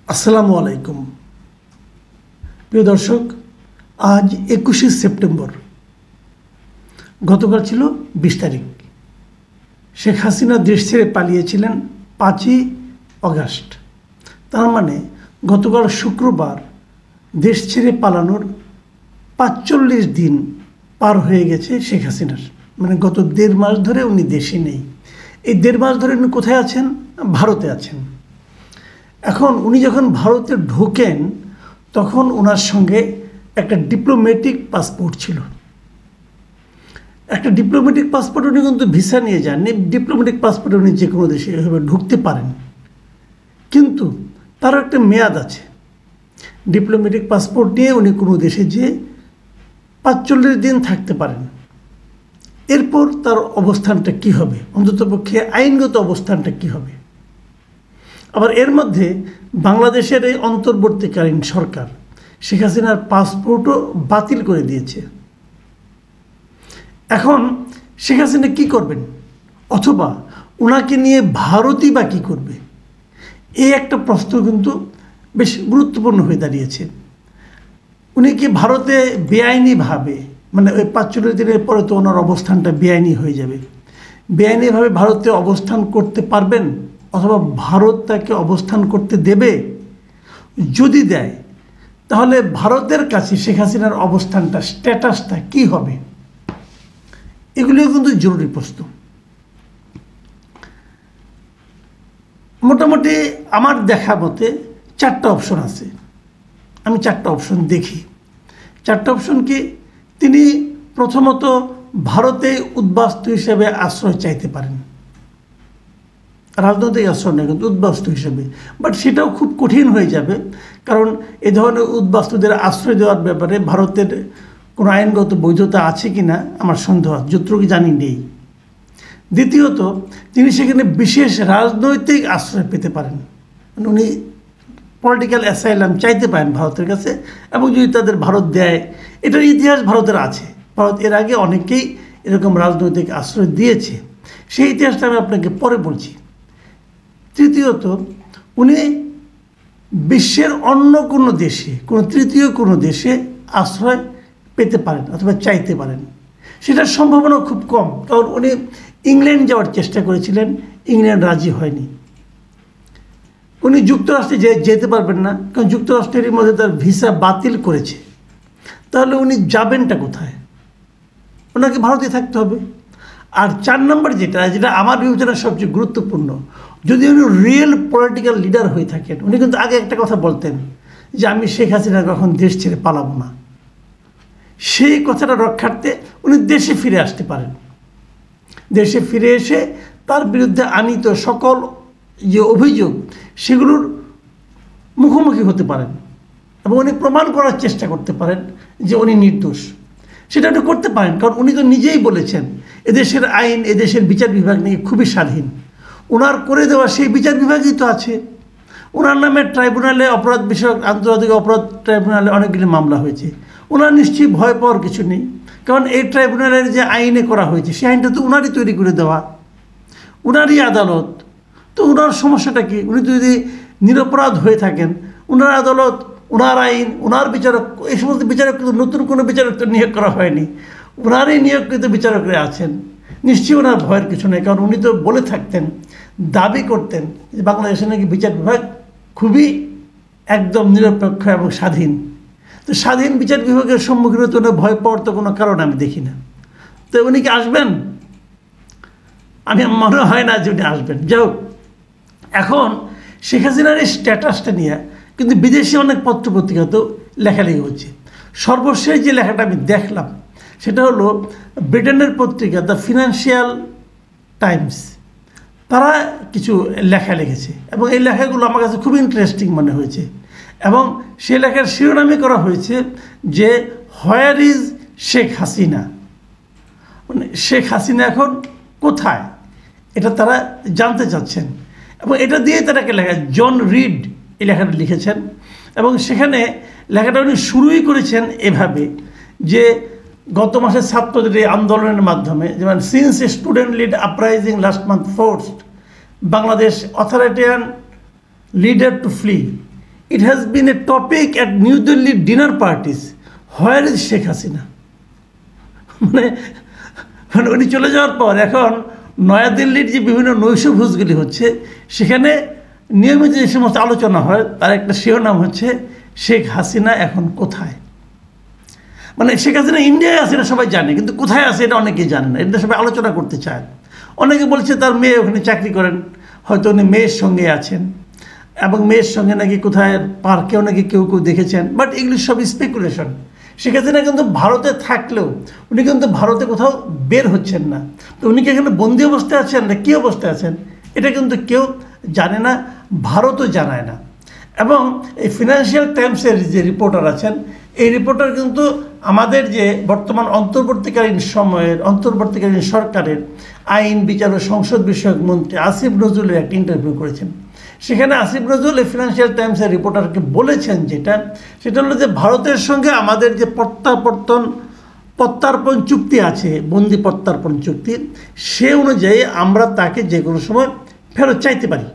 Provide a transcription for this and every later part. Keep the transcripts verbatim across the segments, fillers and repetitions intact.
আসসালামু আলাইকুম প্রিয় দর্শক, আজ একুশে সেপ্টেম্বর। গতকাল ছিল বিশ তারিখ। শেখ হাসিনা দেশ ছেড়ে পালিয়েছিলেন পাঁচই অগাস্ট। তার মানে গতকাল শুক্রবার দেশ ছেড়ে পালানোর পাঁচচল্লিশ দিন পার হয়ে গেছে শেখ হাসিনার। মানে গত দেড় মাস ধরে উনি দেশে নেই। এই দেড় মাস ধরে উনি কোথায় আছেন? ভারতে আছেন। এখন উনি যখন ভারতে ঢোকেন তখন ওনার সঙ্গে একটা ডিপ্লোম্যাটিক পাসপোর্ট ছিল। একটা ডিপ্লোম্যাটিক পাসপোর্ট উনি কিন্তু ভিসা নিয়ে যান। ডিপ্লোম্যাটিক পাসপোর্টে উনি যে কোনো দেশে এভাবে ঢুকতে পারেন, কিন্তু তারও একটা মেয়াদ আছে। ডিপ্লোম্যাটিক পাসপোর্ট নিয়ে উনি কোনো দেশে যেয়ে পাঁচচল্লিশ দিন থাকতে পারেন। এরপর তার অবস্থানটা কি হবে, অন্ততপক্ষে আইনগত অবস্থানটা কি হবে? আবার এর মধ্যে বাংলাদেশের এই অন্তর্বর্তীকালীন সরকার শেখ হাসিনার পাসপোর্টও বাতিল করে দিয়েছে। এখন শেখ হাসিনা কী করবেন, অথবা ওনাকে নিয়ে ভারতই বা কী করবে? এই একটা প্রশ্ন কিন্তু বেশ গুরুত্বপূর্ণ হয়ে দাঁড়িয়েছে। উনি কি ভারতে বেআইনিভাবে, মানে ওই পাঁচচল্লিশ দিনের পরে তো ওনার অবস্থানটা বেআইনি হয়ে যাবে, বেআইনিভাবে ভারতে অবস্থান করতে পারবেন, অথবা ভারত তাকে অবস্থান করতে দেবে? যদি দেয়, তাহলে ভারতের কাছে শেখ হাসিনার অবস্থানটা, স্ট্যাটাসটা কি হবে? এগুলিও কিন্তু জরুরি প্রশ্ন। মোটামুটি আমার দেখা মতে চারটা অপশন আছে। আমি চারটা অপশন দেখি। চারটা অপশন কি? তিনি প্রথমত ভারতে উদ্বাস্তু হিসেবে আশ্রয় চাইতে পারেন, রাজনৈতিক আশ্রয় নেই কিন্তু উদ্বাস্তু হিসেবে। বাট সেটাও খুব কঠিন হয়ে যাবে, কারণ এ ধরনের উদ্বাস্তুদের আশ্রয় দেওয়ার ব্যাপারে ভারতের কোনো আইনগত বৈধতা আছে কি না আমার সন্দেহ, যতটুকু জানি নেই। দ্বিতীয়ত, তিনি সেখানে বিশেষ রাজনৈতিক আশ্রয় পেতে পারেন। উনি পলিটিক্যাল অ্যাসাইলাম চাইতে পারেন ভারতের কাছে, এবং যদি তাদের ভারত দেয়, এটার ইতিহাস ভারতের আছে। ভারত এর আগে অনেকেই এরকম রাজনৈতিক আশ্রয় দিয়েছে, সেই ইতিহাসটা আমি আপনাকে পরে বলছি। তৃতীয়ত, উনি বিশ্বের অন্য কোনো দেশে, কোনো তৃতীয় কোনো দেশে আশ্রয় পেতে পারেন অথবা চাইতে পারেন। সেটার সম্ভাবনা খুব কম, কারণ উনি ইংল্যান্ড যাওয়ার চেষ্টা করেছিলেন, ইংল্যান্ড রাজি হয়নি। উনি যুক্তরাষ্ট্রে যেতে পারবেন না, কারণ যুক্তরাষ্ট্রের মধ্যে তার ভিসা বাতিল করেছে। তাহলে উনি যাবেনটা কোথায়? ওনাকে ভারতে থাকতে হবে। আর চার নম্বর যেটা যেটা আমার বিবেচনায় সবচেয়ে গুরুত্বপূর্ণ, যদি উনি রিয়েল পলিটিক্যাল লিডার হয়ে থাকেন, উনি কিন্তু আগে একটা কথা বলতেন যে আমি শেখ হাসিনা কখন দেশ ছেড়ে পালাবো না। সেই কথাটা রক্ষার্থে উনি দেশে ফিরে আসতে পারেন। দেশে ফিরে এসে তার বিরুদ্ধে আনীত সকল যে অভিযোগ, সেগুলোর মুখোমুখি হতে পারেন, এবং উনি প্রমাণ করার চেষ্টা করতে পারেন যে উনি নির্দোষ। সেটা উনি করতে পারেন, কারণ উনি তো নিজেই বলেছেন এদেশের আইন, এদেশের বিচার বিভাগ নিয়ে খুবই স্বাধীন। ওনার করে দেওয়া সেই বিচার বিভাগই তো আছে। ওনার নামে ট্রাইব্যুনালে, অপরাধ বিষয়ক আন্তর্জাতিক অপরাধ ট্রাইব্যুনালে অনেকগুলি মামলা হয়েছে। ওনার নিশ্চয়ই ভয় পাওয়ার কিছু নেই, কারণ এই ট্রাইব্যুনালের যে আইনে করা হয়েছে, সেই আইনটা তো উনারই তৈরি করে দেওয়া, উনারই আদালত। তো ওনার সমস্যাটা কি? উনি তো যদি নিরপরাধ হয়ে থাকেন, ওনার আদালত, ওনার আইন, ওনার বিচারক, এই সমস্ত বিচারক কিন্তু নতুন কোনো বিচারক তো নিয়োগ করা হয়নি, ওনারই নিয়োগকৃত বিচারকরা আছেন। নিশ্চয়ই ওনার ভয়ের কিছু নেই, কারণ উনি তো বলে থাকতেন, দাবি করতেন যে বাংলাদেশে নাকি বিচার বিভাগ খুবই একদম নিরপেক্ষ এবং স্বাধীন। তো স্বাধীন বিচার বিভাগের সম্মুখীন হতে উনি ভয় পাওয়ার তো কোনো কারণ আমি দেখি না। তো উনি কি আসবেন? আমি মনে হয় না যে উনি আসবেন। যাই হোক, এখন শেখ হাসিনার এই স্ট্যাটাসটা নিয়ে কিন্তু বিদেশি অনেক পত্রপত্রিকাতেও লেখালেখি হচ্ছে। সর্বশেষ যে লেখাটা আমি দেখলাম, সেটা হলো ব্রিটেনের পত্রিকা দ্য ফিনান্সিয়াল টাইমস, তারা কিছু লেখা লিখেছে, এবং এই লেখাগুলো আমার কাছে খুব ইন্টারেস্টিং মনে হয়েছে। এবং সেই লেখার শিরোনামই করা হয়েছে যে হোয়ার ইজ শেখ হাসিনা, মানে শেখ হাসিনা এখন কোথায়, এটা তারা জানতে চাচ্ছেন। এবং এটা দিয়ে তারা একটা লেখা, জন রিড এই লেখাটা লিখেছেন, এবং সেখানে লেখাটা উনি শুরুই করেছেন এভাবে যে গত মাসে ছাত্রদের এই আন্দোলনের মাধ্যমে, যেমন since student led uprising last month forced Bangladesh authoritarian leader to flee, It has been a topic at New Delhi dinner parties. Where is Sheikh Hasina? মানে মানে উনি চলে যাওয়ার পর এখন নয়াদিল্লির যে বিভিন্ন নৈশভোজগুলি হচ্ছে সেখানে নিয়মিত যে সমস্ত আলোচনা হয় তার একটা শিরোনাম হচ্ছে শেখ হাসিনা এখন কোথায়। মানে শেখ হাসিনা ইন্ডিয়ায় আছে এটা সবাই জানে, কিন্তু কোথায় আছে এটা অনেকেই জানে না, এটা সবাই আলোচনা করতে চায়। অনেকে বলছে তার মেয়ে ওখানে চাকরি করেন, হয়তো উনি মেয়ের সঙ্গে আছেন এবং মেয়ের সঙ্গে নাকি কোথায় পার্কেও নাকি কেউ কেউ দেখেছেন, বাট এগুলি সব স্পেকুলেশন। শেখ হাসিনা কিন্তু ভারতে থাকলেও উনি কিন্তু ভারতে কোথাও বের হচ্ছেন না। তো উনি কি এখানে বন্দি অবস্থায় আছেন না কী অবস্থায় আছেন এটা কিন্তু কেউ জানে না, ভারতও জানায় না। এবং এই ফিনান্সিয়াল টাইমসের যে রিপোর্টার আছেন এই রিপোর্টার কিন্তু আমাদের যে বর্তমান অন্তর্বর্তীকালীন সময়ের অন্তর্বর্তীকালীন সরকারের আইন বিচার ও সংসদ বিষয়ক মন্ত্রী আসিফ নজরুলের একটা ইন্টারভিউ করেছেন। সেখানে আসিফ নজরুল এই ফিনান্সিয়াল টাইমসের রিপোর্টারকে বলেছেন যেটা সেটা হলো যে ভারতের সঙ্গে আমাদের যে প্রত্যাবর্তন প্রত্যার্পণ চুক্তি আছে, বন্দি প্রত্যার্পণ চুক্তি, সে অনুযায়ী আমরা তাকে যে কোনো সময় ফেরত চাইতে পারি।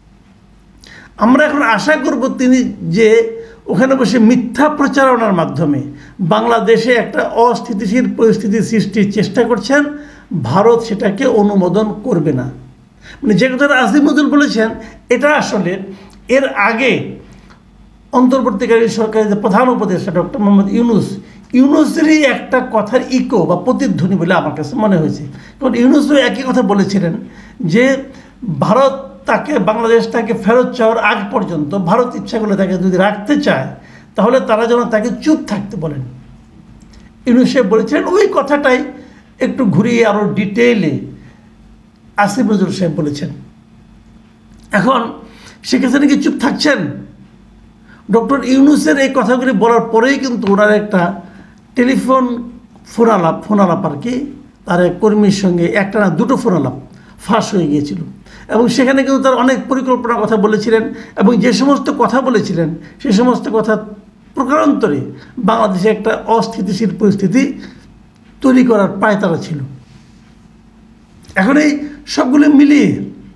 আমরা এখন আশা করব তিনি যে ওখানে বসে মিথ্যা প্রচারণার মাধ্যমে বাংলাদেশে একটা অস্থিতিশীল পরিস্থিতি সৃষ্টির চেষ্টা করছেন, ভারত সেটাকে অনুমোদন করবে না। মানে যে কথাটা আসিফ নজরুল বলেছেন এটা আসলে এর আগে অন্তর্বর্তীকালীন সরকারের যে প্রধান উপদেষ্টা ডক্টর মোহাম্মদ ইউনুস ইউনুসেরই একটা কথার ইকো বা প্রতিধ্বনি বলে আমার কাছে মনে হয়েছে। কারণ ইউনুসও একই কথা বলেছিলেন যে ভারত তাকে বাংলাদেশ তাকে ফেরত চাওয়ার আগ পর্যন্ত ভারত ইচ্ছা করলে তাকে যদি রাখতে চায় তাহলে তারা যেন তাকে চুপ থাকতে বলেন। ইউনুস সাহেব বলেছিলেন ওই কথাটাই একটু ঘুরিয়ে আরও ডিটেইলে আসিফ নজরুল সাহেব বলেছেন। এখন শেখ হাসিনা কি চুপ থাকছেন? ডক্টর ইউনুসের এই কথাগুলি বলার পরেই কিন্তু ওনার একটা টেলিফোন ফোন আলাপ ফোন আলাপ আর কি তার এক কর্মীর সঙ্গে একটা না দুটো ফোন আলাপ ফাঁস হয়ে গিয়েছিল এবং সেখানে কিন্তু তার অনেক পরিকল্পনার কথা বলেছিলেন এবং যে সমস্ত কথা বলেছিলেন সে সমস্ত কথা প্রকারান্তরে বাংলাদেশে একটা অস্থিতিশীল পরিস্থিতি তৈরি করার পায়তারা ছিল। এখন এই সবগুলো মিলিয়ে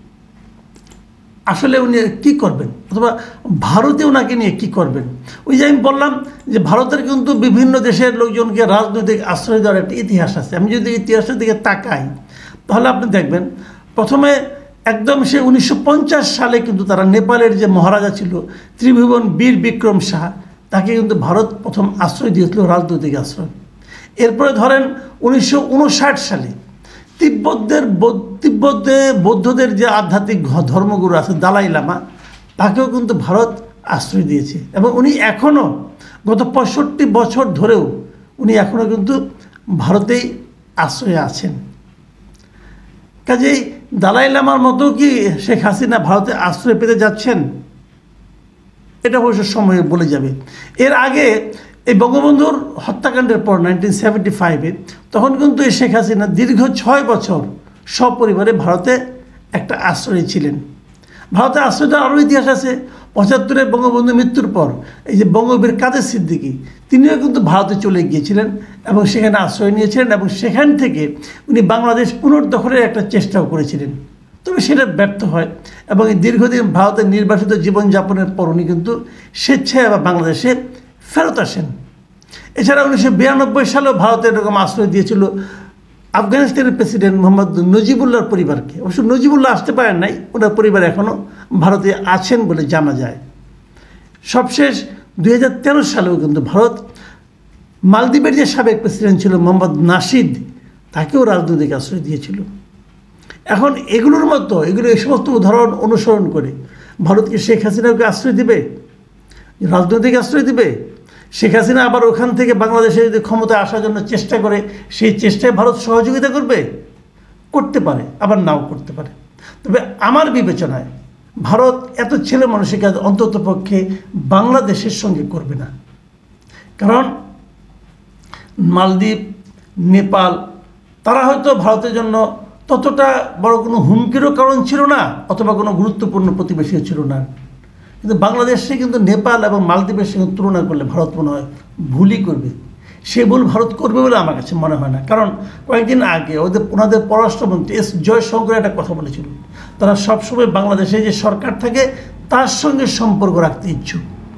আসলে উনি কী করবেন অথবা ভারতে ওনাকে নিয়ে কী করবেন? ওই যে আমি বললাম যে ভারতের কিন্তু বিভিন্ন দেশের লোকজনকে রাজনৈতিক আশ্রয় দেওয়ার একটা ইতিহাস আছে। আমি যদি ইতিহাসের দিকে তাকাই তাহলে আপনি দেখবেন প্রথমে একদম সে উনিশশো পঞ্চাশ সালে কিন্তু তারা নেপালের যে মহারাজা ছিল ত্রিভুবন বীর বিক্রম শাহ তাকে কিন্তু ভারত প্রথম আশ্রয় দিয়েছিল, রাজনৈতিক আশ্রয়। এরপরে ধরেন উনিশশো উনষাট সালে তিব্বতের তিব্বতে বৌদ্ধদের যে আধ্যাত্মিক ধর্মগুরু আছে দালাই লামা তাকেও কিন্তু ভারত আশ্রয় দিয়েছে এবং উনি এখনও গত পঁয়ষট্টি বছর ধরেও উনি এখনও কিন্তু ভারতেই আশ্রয়ে আছেন। কাজেই দালাই লামার মতো কি শেখ হাসিনা ভারতে আশ্রয় পেতে যাচ্ছেন? এটা অবশ্য সময় বলে যাবে। এর আগে এই বঙ্গবন্ধুর হত্যাকাণ্ডের পর নাইনটিন সেভেন্টি ফাইভে তখন কিন্তু এই শেখ হাসিনা দীর্ঘ ছয় বছর সপরিবারে ভারতে একটা আশ্রয় ছিলেন। ভারতে আশ্রয় দেওয়ার আরও ইতিহাস আছে। পঁচাত্তরে বঙ্গবন্ধু মৃত্যুর পর এই যে বঙ্গবীর কাদের সিদ্দিকী তিনিও কিন্তু ভারতে চলে গিয়েছিলেন এবং সেখানে আশ্রয় নিয়েছিলেন এবং সেখান থেকে উনি বাংলাদেশ পুনর্দখলের একটা চেষ্টাও করেছিলেন, তবে সেটা ব্যর্থ হয় এবং এই দীর্ঘদিন ভারতের নির্বাসিত জীবনযাপনের পর উনি কিন্তু স্বেচ্ছায় আবার বাংলাদেশে ফেরত আসেন। এছাড়া উনিশশো বিরানব্বই সালেও ভারতে এরকম আশ্রয় দিয়েছিল আফগানিস্তানের প্রেসিডেন্ট মোহাম্মদ নজিবুল্লাহর পরিবারকে। অবশ্য নজিবুল্লাহ আসতে পারেন নাই, ওনার পরিবার এখনও ভারতে আছেন বলে জানা যায়। সবশেষ দুই হাজার তেরো সালেও কিন্তু ভারত মালদ্বীপের যে সাবেক প্রেসিডেন্ট ছিল মোহাম্মদ নাশিদ তাকেও রাজনৈতিক আশ্রয় দিয়েছিল। এখন এগুলোর মতো এগুলো এই সমস্ত উদাহরণ অনুসরণ করে ভারতকে শেখ হাসিনাকে আশ্রয় দিবে, রাজনৈতিক আশ্রয় দিবে? শেখ হাসিনা আবার ওখান থেকে বাংলাদেশে যদি ক্ষমতায় আসার জন্য চেষ্টা করে সেই চেষ্টায় ভারত সহযোগিতা করবে? করতে পারে, আবার নাও করতে পারে। তবে আমার বিবেচনায় ভারত এত ছেলে মানুষের কাজ অন্তত পক্ষে বাংলাদেশের সঙ্গে করবে না। কারণ মালদ্বীপ, নেপাল তারা হয়তো ভারতের জন্য ততটা বড় কোনো হুমকিরও কারণ ছিল না অথবা কোনো গুরুত্বপূর্ণ প্রতিবেশীও ছিল না, কিন্তু বাংলাদেশে কিন্তু নেপাল এবং মালদ্বীপের সঙ্গে তুলনা করলে ভারত মনে হয় ভুলই করবে। সে ভুল ভারত করবে বলে আমার কাছে মনে হয় না। কারণ কয়েকদিন আগে ওদের ওনাদের পররাষ্ট্রমন্ত্রী এস জয়শঙ্কর একটা কথা বলেছিল, তারা সবসময় বাংলাদেশে যে সরকার থাকে তার সঙ্গে সম্পর্ক রাখতে ইচ্ছুক।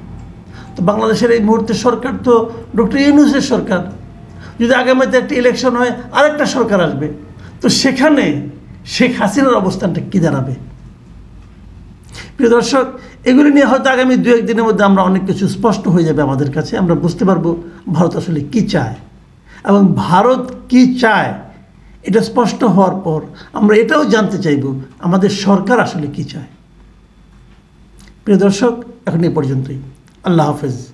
তো বাংলাদেশের এই মুহূর্তে সরকার তো ডক্টর ইউনূসের সরকার। যদি আগামীতে একটা ইলেকশন হয় আরেকটা সরকার আসবে, তো সেখানে শেখ হাসিনার অবস্থানটা কী দাঁড়াবে? প্রিয় দর্শক, এগুলি নিয়ে হয়তো আগামী দু এক দিনের মধ্যে আমরা অনেক কিছু স্পষ্ট হয়ে যাবে আমাদের কাছে। আমরা বুঝতে পারবো ভারত আসলে কী চায়, এবং ভারত কী চায় এটা স্পষ্ট হওয়ার পর আমরা এটাও জানতে চাইব আমাদের সরকার আসলে কী চায়। প্রিয় দর্শক, এখন এই পর্যন্তই। আল্লাহ হাফেজ।